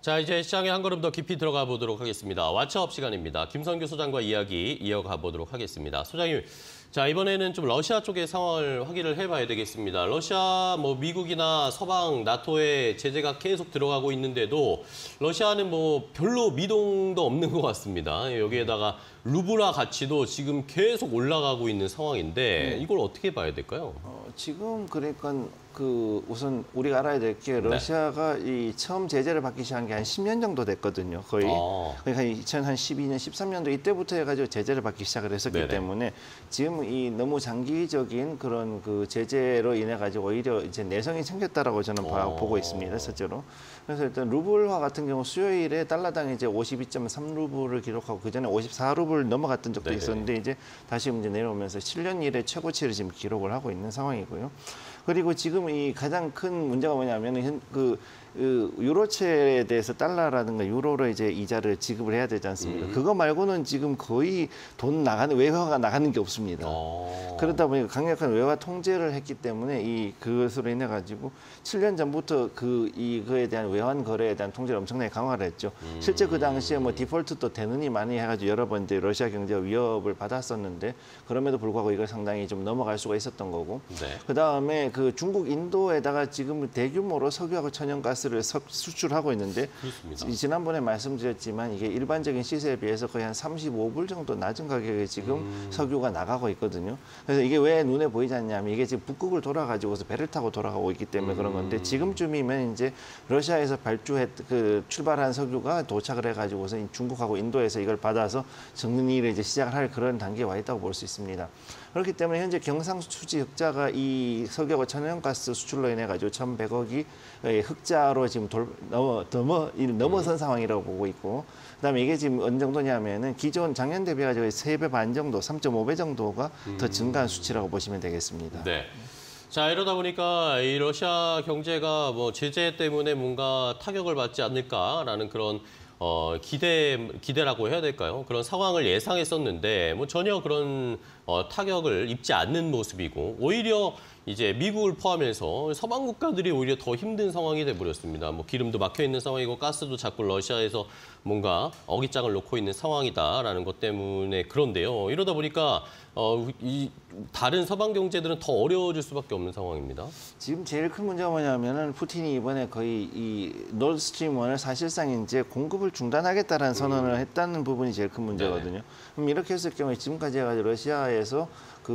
자, 이제 시장에 한 걸음 더 깊이 들어가 보도록 하겠습니다. 왓츠업 시간입니다. 김선규 소장과 이야기 이어가 보도록 하겠습니다. 소장님, 자, 이번에는 좀 러시아 쪽의 상황을 확인을 해봐야 되겠습니다. 러시아, 미국이나 서방, 나토의 제재가 계속 들어가고 있는데도 러시아는 별로 미동도 없는 것 같습니다. 여기에다가 루블화 가치도 지금 계속 올라가고 있는 상황인데 이걸 어떻게 봐야 될까요? 지금 그러니까 우선 우리가 알아야 될 게 러시아가 이 처음 제재를 받기 시작한 게 한 10년 정도 됐거든요. 거의. 그러니까 2012년, 13년도 이때부터 해가지고 제재를 받기 시작을 했었기 때문에 지금 이 너무 장기적인 그런 그 제재로 인해 가지고 오히려 이제 내성이 생겼다라고 저는 보고 있습니다. 실제로. 그래서 일단 루블화 같은 경우 수요일에 달러당 이제 52.3루블을 기록하고 그 전에 54루블 넘어갔던 적도 있었는데 이제 다시 이제 내려오면서 7년 이래 최고치를 지금 기록을 하고 있는 상황이고요. 그리고 지금 이 가장 큰 문제가 뭐냐면은 유로채에 대해서 달러라든가 유로로 이제 이자를 지급을 해야 되지 않습니까? 그거 말고는 지금 거의 외화가 나가는 게 없습니다. 그러다 보니까 강력한 외화 통제를 했기 때문에 그것으로 인해 가지고 7년 전부터 이거에 대한 외환 거래에 대한 통제를 엄청나게 강화를 했죠. 실제 그 당시에 디폴트도 되느니 많이 해가지고 여러 번 이제 러시아 경제가 위협을 받았었는데 그럼에도 불구하고 이걸 상당히 좀 넘어갈 수가 있었던 거고. 그 다음에 그 중국, 인도에다가 지금 대규모로 석유하고 천연가스를 수출하고 있는데 지난번에 말씀드렸지만 이게 일반적인 시세에 비해서 거의 한 35불 정도 낮은 가격에 지금 석유가 나가고 있거든요. 그래서 이게 왜 눈에 보이지 않냐면 이게 지금 북극을 돌아가지고서 배를 타고 돌아가고 있기 때문에 그런 건데 지금쯤이면 이제 러시아에서 출발한 석유가 도착을 해가지고서 중국하고 인도에서 이걸 받아서 정리를 이제 시작을 할 그런 단계에 와 있다고 볼 수 있습니다. 그렇기 때문에 현재 경상수지 흑자가 이 석유하고 천연가스 수출로 인해 가지고 1,100억이 흑자로 지금 넘어선 상황이라고 보고 있고, 그다음에 이게 지금 어느 정도냐면은 기존 작년 대비 가지고 3배 반 정도, 3.5배 정도가 더 증가한 수치라고 보시면 되겠습니다. 네. 자, 이러다 보니까 이 러시아 경제가 제재 때문에 뭔가 타격을 받지 않을까라는 그런 기대라고 해야 될까요? 그런 상황을 예상했었는데 전혀 그런 타격을 입지 않는 모습이고 오히려 이제 미국을 포함해서 서방 국가들이 오히려 더 힘든 상황이 돼버렸습니다. 기름도 막혀 있는 상황이고 가스도 자꾸 러시아에서 뭔가 어깃장을 놓고 있는 상황이다라는 것 때문에 그런데요. 이러다 보니까 이 다른 서방 경제들은 더 어려워질 수밖에 없는 상황입니다. 지금 제일 큰 문제가 뭐냐면은 푸틴이 이번에 거의 이 노드스트림 1을 사실상 이제 공급을 중단하겠다라는 선언을 했다는 부분이 제일 큰 문제거든요. 그럼 이렇게 했을 경우에 지금까지 해가지고 러시아에서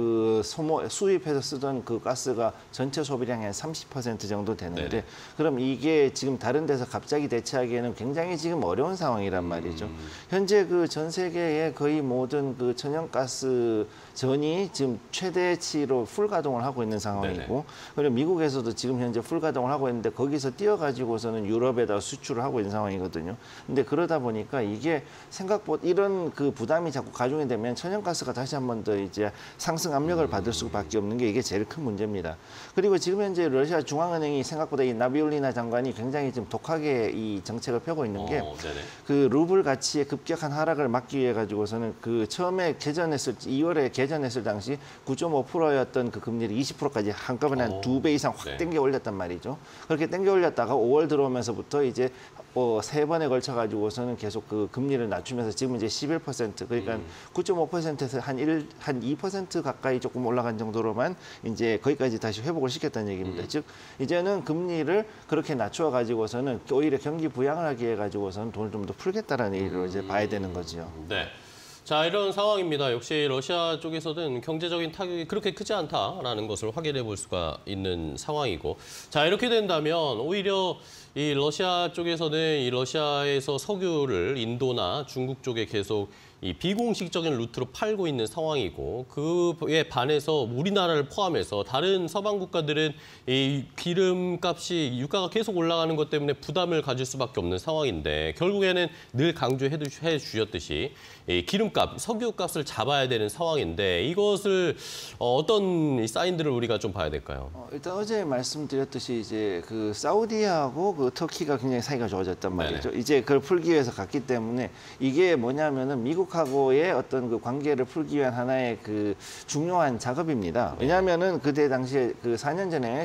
수입해서 쓰던 그 가스가 전체 소비량의 한 30% 정도 되는데 그럼 이게 지금 다른 데서 갑자기 대체하기에는 굉장히 지금 어려운 상황이란 말이죠. 현재 전 세계의 거의 모든 천연가스 전이 지금 최대치로 풀 가동을 하고 있는 상황이고 그리고 미국에서도 지금 현재 풀 가동을 하고 있는데 거기서 뛰어가지고서는 유럽에다 수출을 하고 있는 상황이거든요. 근데 그러다 보니까 이게 생각보다 이런 부담이 자꾸 가중이 되면 천연가스가 다시 한 번 더 이제 상승 압력을 받을 수밖에 없는 게 이게 제일 큰 문제입니다. 그리고 지금 현재 러시아 중앙은행이 생각보다 이 나비울리나 장관이 굉장히 좀 독하게 이 정책을 펴고 있는 게 루블 가치의 급격한 하락을 막기 위해 가지고서는 처음에 2월에 개전했을 당시 9.5%였던 그 금리를 20%까지 한꺼번에 한 2배 이상 확 땡겨 올렸단 말이죠. 그렇게 땡겨 올렸다가 5월 들어오면서부터 이제 3번에 걸쳐 가지고서는 계속 금리를 낮추면서 지금 이제 11% 그러니까 9.5%에서 한 2% 가까이 조금 올라간 정도로만 이제 거기까지 다시 회복을 시켰다는 얘기입니다. 즉 이제는 금리를 그렇게 낮춰 가지고서는 오히려 경기 부양을 하기 위해 가지고서는 돈을 좀 더 풀겠다라는 얘기로 이제 봐야 되는 거죠. 네. 자, 이런 상황입니다. 역시 러시아 쪽에서는 경제적인 타격이 그렇게 크지 않다라는 것을 확인해 볼 수가 있는 상황이고. 자, 이렇게 된다면 오히려 이 러시아 쪽에서는 이 러시아에서 석유를 인도나 중국 쪽에 계속 이 비공식적인 루트로 팔고 있는 상황이고 그에 반해서 우리나라를 포함해서 다른 서방 국가들은 이 기름값이 유가가 계속 올라가는 것 때문에 부담을 가질 수밖에 없는 상황인데 결국에는 늘 강조해 주셨듯이 이 기름값, 석유값을 잡아야 되는 상황인데 이것을 어떤 사인들을 우리가 좀 봐야 될까요? 일단 어제 말씀드렸듯이 이제 사우디하고 터키가 굉장히 사이가 좋아졌단 말이죠. 네네. 이제 그걸 풀기 위해서 갔기 때문에 이게 뭐냐면은 미국하고의 어떤 그 관계를 풀기 위한 하나의 그 중요한 작업입니다. 왜냐하면은 그때 당시에 그 4년 전에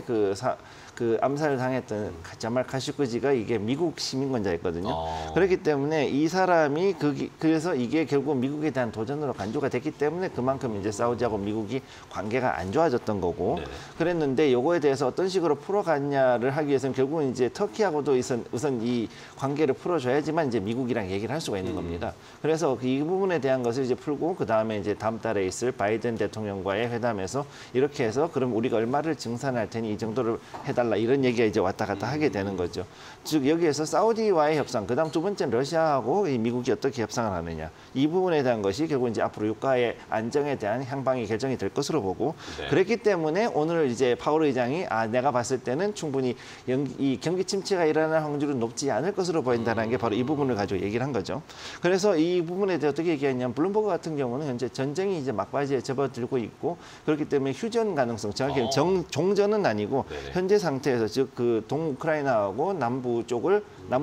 그 암살을 당했던 자말 카쇼기지가 이게 미국 시민권자였거든요. 그렇기 때문에 이 사람이 그래서 이게 결국 미국에 대한 도전으로 간주가 됐기 때문에 그만큼 이제 사우디하고 미국이 관계가 안 좋아졌던 거고 네네. 그랬는데 요거에 대해서 어떤 식으로 풀어갔냐를 하기 위해서는 결국은 이제 터키하고도 우선 이 관계를 풀어줘야지만 이제 미국이랑 얘기를 할 수가 있는 겁니다. 그래서 이 부분에 대한 것을 이제 풀고 그 다음에 이제 다음 달에 있을 바이든 대통령과의 회담에서 이렇게 해서 그럼 우리가 얼마를 증산할 테니 이 정도를 해달라. 이런 얘기가 이제 왔다 갔다 하게 되는 거죠. 즉 여기에서 사우디와의 협상, 그다음 두 번째는 러시아하고 이 미국이 어떻게 협상을 하느냐 이 부분에 대한 것이 결국 이제 앞으로 유가의 안정에 대한 향방이 결정이 될 것으로 보고 네. 그랬기 때문에 오늘 이제 파월 의장이 내가 봤을 때는 충분히 이 경기 침체가 일어날 확률은 높지 않을 것으로 보인다는 게 바로 이 부분을 가지고 얘기를 한 거죠. 그래서 이 부분에 대해 어떻게 얘기했냐면 블룸버그 같은 경우는 현재 전쟁이 이제 막바지에 접어들고 있고 그렇기 때문에 휴전 가능성, 정확히 종전은 아니고 네네. 현재 상태에서 즉 그 동우크라이나하고 남부 쪽을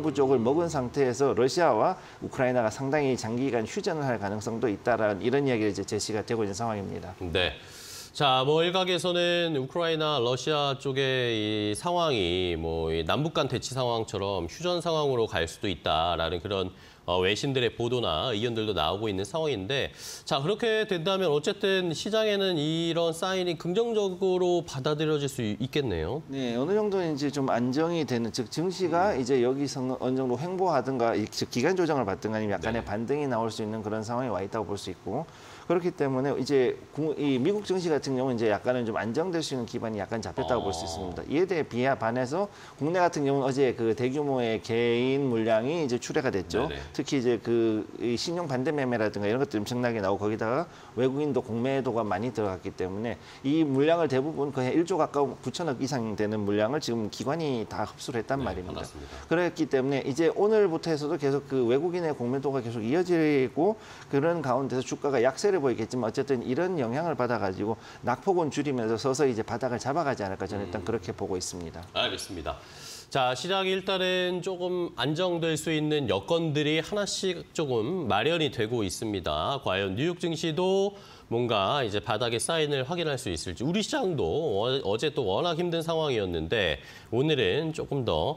먹은 상태에서 러시아와 우크라이나가 상당히 장기간 휴전을 할 가능성도 있다라는 이런 이야기가 이제 제시가 되고 있는 상황입니다. 네. 자, 뭐 일각에서는 우크라이나, 러시아 쪽의 이 상황이 뭐 이 남북 간 대치 상황처럼 휴전 상황으로 갈 수도 있다라는 그런 외신들의 보도나 의견들도 나오고 있는 상황인데 자, 그렇게 된다면 어쨌든 시장에는 이런 사인이 긍정적으로 받아들여질 수 있겠네요. 네, 어느 정도 이제 좀 안정이 되는 즉 증시가 이제 여기서 어느 정도 횡보하든가 즉 기간 조정을 받든가 아니면 약간의 반등이 나올 수 있는 그런 상황에 와 있다고 볼 수 있고 그렇기 때문에 이제 이 미국 증시 같은 경우는 이제 약간은 좀 안정될 수 있는 기반이 약간 잡혔다고 볼 수 있습니다. 이에 대해 반해서 국내 같은 경우는 어제 그 대규모의 개인 물량이 이제 출회가 됐죠. 네네. 특히 이제 그 신용 반대 매매라든가 이런 것들이 엄청나게 나오고 거기다가 외국인도 공매도가 많이 들어갔기 때문에 이 물량을 대부분 거의 1조 가까운 9천억 이상 되는 물량을 지금 기관이 다 흡수를 했단 말입니다. 맞습니다. 그렇기 때문에 이제 오늘부터 해서도 계속 그 외국인의 공매도가 계속 이어지고 그런 가운데서 주가가 약세를 보이겠지만 어쨌든 이런 영향을 받아가지고 낙폭은 줄이면서 서서히 이제 바닥을 잡아가지 않을까 저는 일단 그렇게 보고 있습니다. 알겠습니다. 자, 시장이 일단은 조금 안정될 수 있는 여건들이 하나씩 조금 마련이 되고 있습니다. 과연 뉴욕 증시도 뭔가 이제 바닥의 사인을 확인할 수 있을지. 우리 시장도 어제 또 워낙 힘든 상황이었는데 오늘은 조금 더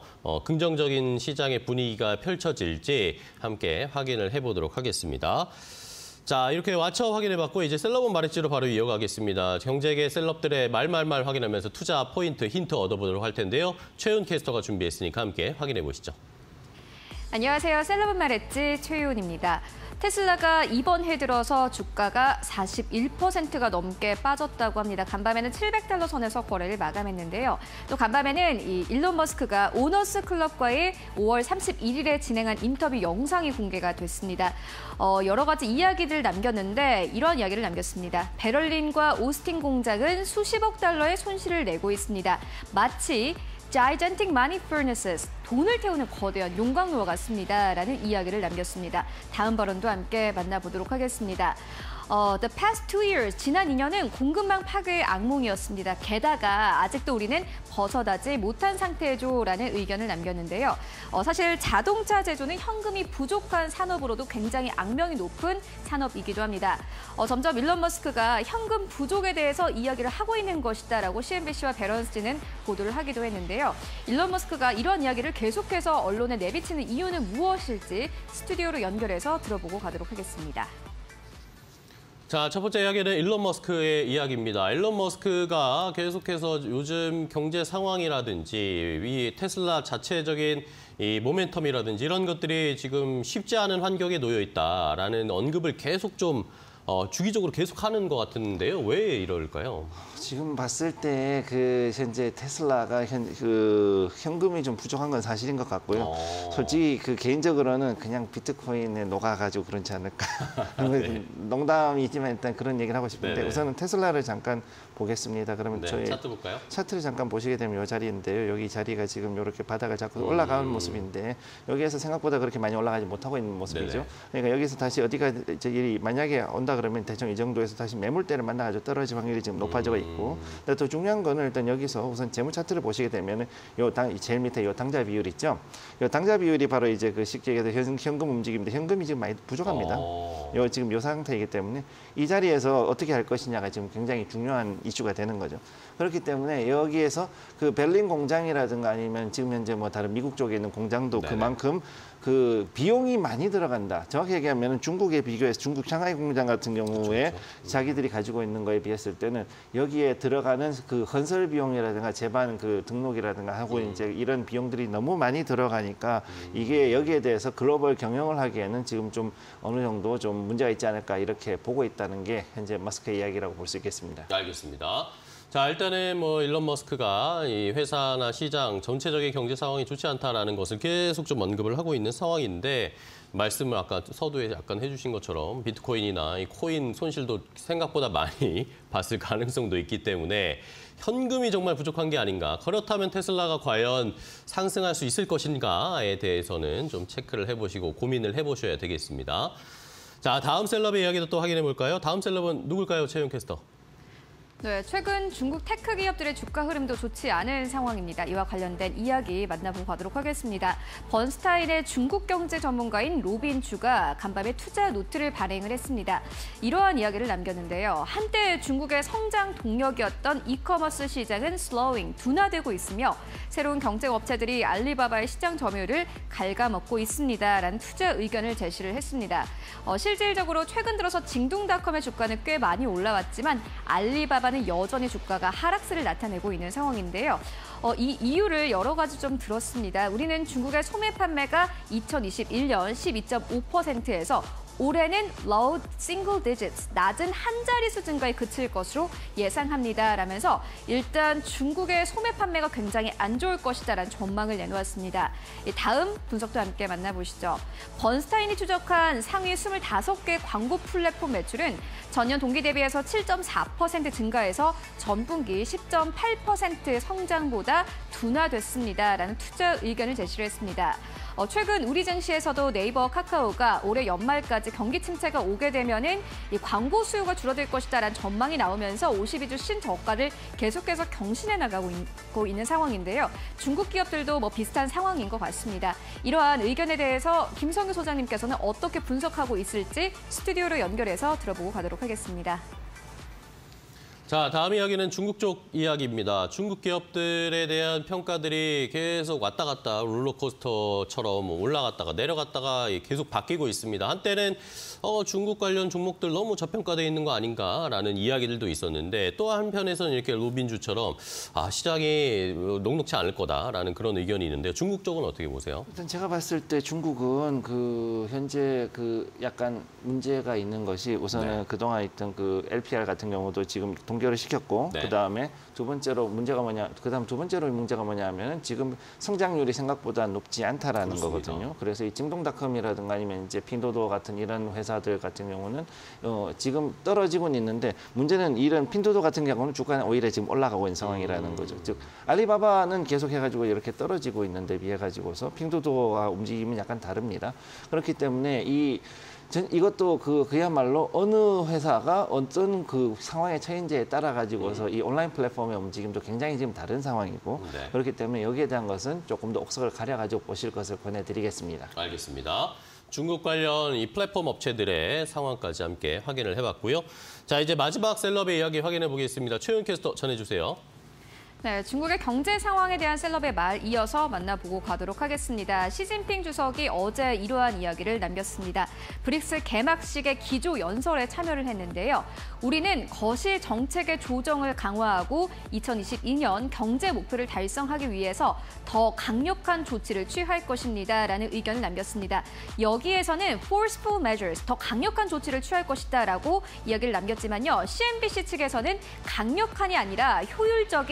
긍정적인 시장의 분위기가 펼쳐질지 함께 확인을 해보도록 하겠습니다. 자, 이렇게 와처 확인해봤고 이제 셀럽은 말했지로 바로 이어가겠습니다. 경제계 셀럽들의 말말말 확인하면서 투자 포인트, 힌트 얻어보도록 할 텐데요. 최윤 캐스터가 준비했으니까 함께 확인해보시죠. 안녕하세요. 셀럽은 말했지 최윤입니다. 테슬라가 이번 해 들어서 주가가 41%가 넘게 빠졌다고 합니다. 간밤에는 $700 선에서 거래를 마감했는데요. 또 간밤에는 이 일론 머스크가 오너스 클럽과의 5월 31일에 진행한 인터뷰 영상이 공개가 됐습니다. 여러 가지 이야기들 남겼는데 이런 이야기를 남겼습니다. 베를린과 오스틴 공장은 수십억 달러의 손실을 내고 있습니다. 마치 Gigantic money furnaces, 돈을 태우는 거대한 용광로와 같습니다. 라는 이야기를 남겼습니다. 다음 발언도 함께 만나보도록 하겠습니다. The past 2 years, 지난 2년은 공급망 파괴의 악몽이었습니다. 게다가 아직도 우리는 벗어나지 못한 상태죠라는 의견을 남겼는데요. 사실 자동차 제조는 현금이 부족한 산업으로도 굉장히 악명이 높은 산업이기도 합니다. 점점 일론 머스크가 현금 부족에 대해서 이야기를 하고 있는 것이다라고 CNBC와 베런스틴은 보도를 하기도 했는데요. 일론 머스크가 이런 이야기를 계속해서 언론에 내비치는 이유는 무엇일지 스튜디오로 연결해서 들어보고 가도록 하겠습니다. 자, 첫 번째 이야기는 일론 머스크의 이야기입니다. 일론 머스크가 계속해서 요즘 경제 상황이라든지 이 테슬라 자체적인 이 모멘텀이라든지 이런 것들이 지금 쉽지 않은 환경에 놓여 있다라는 언급을 계속 좀 주기적으로 계속하는 것 같은데요. 왜 이럴까요? 지금 봤을 때 그 현재 테슬라가 현금이 좀 부족한 건 사실인 것 같고요. 솔직히 그 개인적으로는 그냥 비트코인에 녹아가지고 그렇지 않을까. 네. 농담이지만 일단 그런 얘기를 하고 싶은데 네네. 우선은 테슬라를 잠깐 보겠습니다. 그러면 네, 저희 차트 볼까요? 차트를 잠깐 보시게 되면 이 자리인데요. 여기 자리가 지금 이렇게 바닥을 잡고 올라가는 모습인데 여기에서 생각보다 그렇게 많이 올라가지 못하고 있는 모습이죠. 네네. 그러니까 여기서 다시 어디가 저기 만약에 온다 그러면 대충 이 정도에서 다시 매물대를 만나가지고 떨어질 확률이 지금 높아져 있고, 근데 더 중요한 거는 일단 여기서 우선 재무 차트를 보시게 되면은 제일 밑에 요 당좌 비율 있죠. 요 당좌 비율이 바로 이제 그 쉽게 얘기해서 현금 움직임인데 현금이 지금 많이 부족합니다. 요 지금 요 상태이기 때문에 이 자리에서 어떻게 할 것이냐가 지금 굉장히 중요한 이슈가 되는 거죠. 그렇기 때문에 여기에서 그 베를린 공장이라든가 아니면 지금 현재 뭐 다른 미국 쪽에 있는 공장도 네네. 그만큼 그 비용이 많이 들어간다. 정확히 얘기하면 중국에 비교해서 중국 상하이 공장 같은 경우에 그렇죠. 자기들이 가지고 있는 거에 비했을 때는 여기에 들어가는 그 건설 비용이라든가 제반 그 등록이라든가 하고 이제 이런 비용들이 너무 많이 들어가니까 이게 여기에 대해서 글로벌 경영을 하기에는 지금 좀 어느 정도 좀 문제가 있지 않을까 이렇게 보고 있다는 게 현재 머스크의 이야기라고 볼 수 있겠습니다. 알겠습니다. 자, 일단은 뭐 일론 머스크가 이 회사나 시장 전체적인 경제 상황이 좋지 않다라는 것을 계속 좀 언급을 하고 있는 상황인데, 말씀을 아까 서두에 약간 해주신 것처럼 비트코인이나 이 코인 손실도 생각보다 많이 봤을 가능성도 있기 때문에 현금이 정말 부족한 게 아닌가. 그렇다면 테슬라가 과연 상승할 수 있을 것인가에 대해서는 좀 체크를 해보시고 고민을 해보셔야 되겠습니다. 자, 다음 셀럽의 이야기도 또 확인해 볼까요? 다음 셀럽은 누굴까요, 최윤 캐스터? 네, 최근 중국 테크 기업들의 주가 흐름도 좋지 않은 상황입니다. 이와 관련된 이야기 만나보고 가도록 하겠습니다. 번스타인의 중국 경제 전문가인 로빈 주가 간밤에 투자 노트를 발행을 했습니다. 이러한 이야기를 남겼는데요. 한때 중국의 성장 동력이었던 이커머스 시장은 슬로잉, 둔화되고 있으며 새로운 경쟁 업체들이 알리바바의 시장 점유율을 갉아먹고 있습니다라는 투자 의견을 제시를 했습니다. 실질적으로 최근 들어서 징둥닷컴의 주가는 꽤 많이 올라왔지만 알리바바는 여전히 주가가 하락세를 나타내고 있는 상황인데요. 이 이유를 여러 가지 좀 들었습니다. 우리는 중국의 소매 판매가 2021년 12.5%에서 올해는 low single digits, 낮은 한 자리 수준가에 그칠 것으로 예상합니다. 라면서 일단 중국의 소매 판매가 굉장히 안 좋을 것이다라는 전망을 내놓았습니다. 다음 분석도 함께 만나보시죠. 번스타인이 추적한 상위 25개 광고 플랫폼 매출은 전년 동기 대비해서 7.4% 증가해서 전분기 10.8% 성장보다 둔화됐습니다. 라는 투자 의견을 제시를 했습니다. 최근 우리 증시에서도 네이버, 카카오가 올해 연말까지 경기 침체가 오게 되면은 이 광고 수요가 줄어들 것이다라는 전망이 나오면서 52주 신저가를 계속해서 경신해 나가고 있는 상황인데요. 중국 기업들도 뭐 비슷한 상황인 것 같습니다. 이러한 의견에 대해서 김성규 소장님께서는 어떻게 분석하고 있을지 스튜디오로 연결해서 들어보고 가도록 하겠습니다. 자, 다음 이야기는 중국 쪽 이야기입니다. 중국 기업들에 대한 평가들이 계속 왔다 갔다 롤러코스터처럼 올라갔다가 내려갔다가 계속 바뀌고 있습니다. 한때는 중국 관련 종목들 너무 저평가되어 있는 거 아닌가라는 이야기들도 있었는데, 또 한편에서는 이렇게 로빈주처럼 시장이 녹록치 않을 거다라는 그런 의견이 있는데요. 중국 쪽은 어떻게 보세요? 일단 제가 봤을 때 중국은 그 현재 그 약간 문제가 있는 것이 우선은 그동안 있던 그 LPR 같은 경우도 지금 동결을 시켰고, 그다음에 두 번째로 문제가 뭐냐면은 지금 성장률이 생각보다 높지 않다라는 거거든요. 그래서 이 징동닷컴이라든가 아니면 이제 핀도도 같은 이런 회사들 같은 경우는 지금 떨어지고는 있는데, 문제는 이런 핀도도 같은 경우는 주가는 오히려 지금 올라가고 있는 상황이라는 거죠. 즉 알리바바는 계속 해가지고 이렇게 떨어지고 있는데 비해 가지고서 핀도도와 움직임은 약간 다릅니다. 그렇기 때문에 이것도 그야말로 어느 회사가 어떤 그 상황에 처인지에 따라 가지고서 이 온라인 플랫폼의 움직임도 굉장히 지금 다른 상황이고, 그렇기 때문에 여기에 대한 것은 조금 더 옥석을 가려가지고 보실 것을 권해드리겠습니다. 알겠습니다. 중국 관련 이 플랫폼 업체들의 상황까지 함께 확인을 해봤고요. 자, 이제 마지막 셀럽의 이야기 확인해 보겠습니다. 최윤 캐스터 전해주세요. 네, 중국의 경제 상황에 대한 셀럽의 말 이어서 만나보고 가도록 하겠습니다. 시진핑 주석이 어제 이러한 이야기를 남겼습니다. 브릭스 개막식의 기조 연설에 참여를 했는데요. 우리는 거시 정책의 조정을 강화하고 2022년 경제 목표를 달성하기 위해서 더 강력한 조치를 취할 것입니다라는 의견을 남겼습니다. 여기에서는 forceful measures, 더 강력한 조치를 취할 것이다라고 이야기를 남겼지만요. CNBC 측에서는 강력한이 아니라 효율적인이라고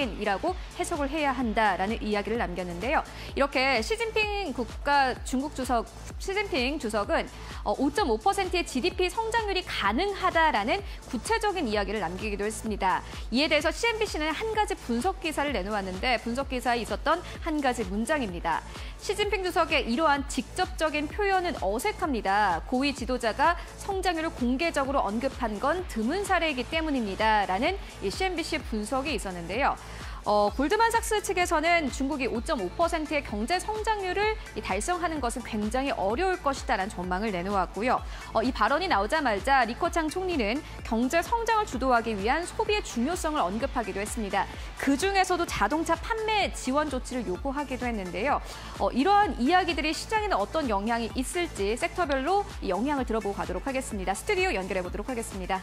있다고 해석을 해야 한다라는 이야기를 남겼는데요. 이렇게 중국 시진핑 주석은 5.5%의 GDP 성장률이 가능하다라는 구체적인 이야기를 남기기도 했습니다. 이에 대해서 CNBC는 한 가지 분석 기사를 내놓았는데 분석 기사에 있었던 한 가지 문장입니다. 시진핑 주석의 이러한 직접적인 표현은 어색합니다. 고위 지도자가 성장률을 공개적으로 언급한 건 드문 사례이기 때문입니다. 라는 이 CNBC 분석이 있었는데요. 골드만삭스 측에서는 중국이 5.5%의 경제 성장률을 달성하는 것은 굉장히 어려울 것이다라는 전망을 내놓았고요. 이 발언이 나오자마자 리커창 총리는 경제 성장을 주도하기 위한 소비의 중요성을 언급하기도 했습니다. 그중에서도 자동차 판매 지원 조치를 요구하기도 했는데요. 이러한 이야기들이 시장에는 어떤 영향이 있을지 섹터별로 영향을 들어보고 가도록 하겠습니다. 스튜디오 연결해 보도록 하겠습니다.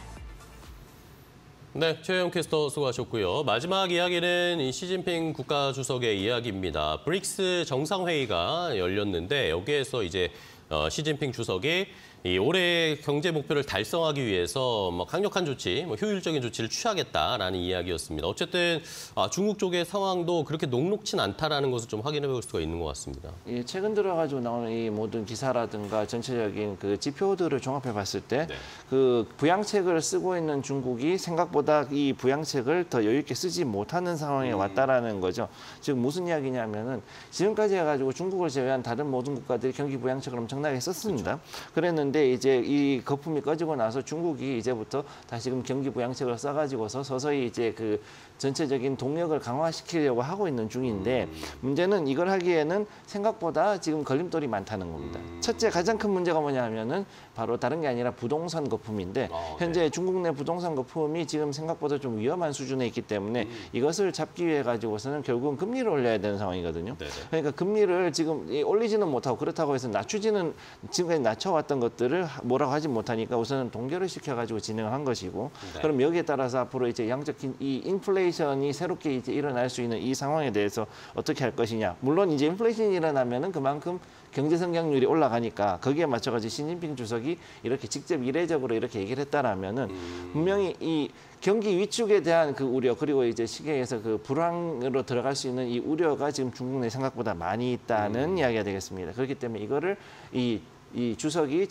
네, 최영 캐스터 수고하셨고요. 마지막 이야기는 이 시진핑 국가주석의 이야기입니다. 브릭스 정상회의가 열렸는데 여기에서 이제 시진핑 주석이 이 올해 경제 목표를 달성하기 위해서 강력한 조치, 효율적인 조치를 취하겠다라는 이야기였습니다. 어쨌든 중국 쪽의 상황도 그렇게 녹록진 않다라는 것을 좀 확인해 볼 수가 있는 것 같습니다. 예, 최근 들어가지고 나오는 이 모든 기사라든가 전체적인 그 지표들을 종합해 봤을 때 그 부양책을 쓰고 있는 중국이 생각보다 이 부양책을 더 여유 있게 쓰지 못하는 상황에 왔다라는 거죠. 지금 무슨 이야기냐면은 지금까지 해가지고 중국을 제외한 다른 모든 국가들이 경기 부양책을 엄청나게 썼습니다. 그랬는데 이제 이 거품이 꺼지고 나서 중국이 이제부터 다시금 경기 부양책을 써가지고서 서서히 이제 그 전체적인 동력을 강화시키려고 하고 있는 중인데 문제는 이걸 하기에는 생각보다 지금 걸림돌이 많다는 겁니다. 첫째 가장 큰 문제가 뭐냐면은 바로 다른 게 아니라 부동산 거품인데 현재 중국 내 부동산 거품이 지금 생각보다 좀 위험한 수준에 있기 때문에 이것을 잡기 위해 가지고서는 결국은 금리를 올려야 되는 상황이거든요. 그러니까 금리를 지금 올리지는 못하고 그렇다고 해서 낮추지는 지금까지 낮춰왔던 것들을 뭐라고 하지 못하니까 우선은 동결을 시켜가지고 진행을 한 것이고 그럼 여기에 따라서 앞으로 이제 양적 이 인플레이션이 새롭게 이제 일어날 수 있는 이 상황에 대해서 어떻게 할 것이냐. 물론 이제 인플레이션이 일어나면은 그만큼 경제 성장률이 올라가니까 거기에 맞춰가지고 시진핑 주석이 이렇게 직접 이례적으로 이렇게 얘기를 했다라면은 분명히 이 경기 위축에 대한 그 우려 그리고 이제 시계에서 그 불황으로 들어갈 수 있는 이 우려가 지금 중국 내 생각보다 많이 있다는 이야기가 되겠습니다. 그렇기 때문에 이거를 이 주석이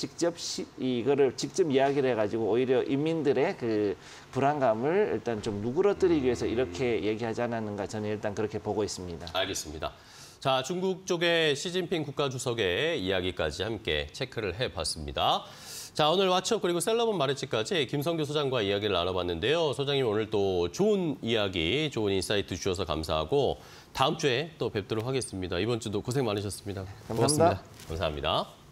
이거를 직접 이야기를 해가지고 오히려 인민들의 그 불안감을 일단 좀 누그러뜨리기 위해서 이렇게 얘기하지 않았는가 저는 일단 그렇게 보고 있습니다. 알겠습니다. 자, 중국 쪽의 시진핑 국가주석의 이야기까지 함께 체크를 해봤습니다. 자, 오늘 왓츠업 그리고 셀러문 마레츠까지 김성규 소장과 이야기를 나눠봤는데요. 소장님 오늘 또 좋은 이야기, 좋은 인사이트 주셔서 감사하고 다음 주에 또 뵙도록 하겠습니다. 이번 주도 고생 많으셨습니다. 감사합니다. 고맙습니다. 감사합니다.